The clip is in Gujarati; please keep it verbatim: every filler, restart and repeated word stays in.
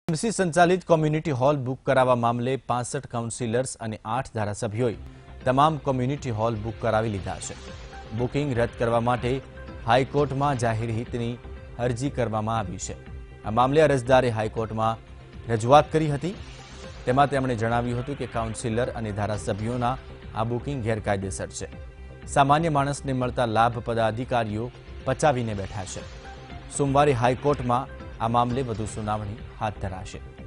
એમસી સંચાલિત કોમ્યુનિટી હોલ બુક કરાવવા મામલે પાસઠ કાઉન્સિલર્સ અને આઠ ધારાસભ્યોએ તમામ કોમ્યુનિટી હોલ બુક કરાવી લીધા છે। બુકિંગ રદ કરવા માટે હાઈકોર્ટમાં જાહેર હિતની અરજી કરવામાં આવી છે। આ મામલે અરજદારે હાઈકોર્ટમાં રજૂઆત કરી હતી। તેમાં તેમણે જણાવ્યું હતું કે કાઉન્સિલર અને ધારાસભ્યોના આ બુકિંગ ગેરકાયદેસર છે। સામાન્ય માણસને મળતા લાભ પદાધિકારીઓ પચાવીને બેઠા છે। સોમવારે હાઈકોર્ટમાં આ મામલે વધુ સુનાવણી હાથ ધરાશે।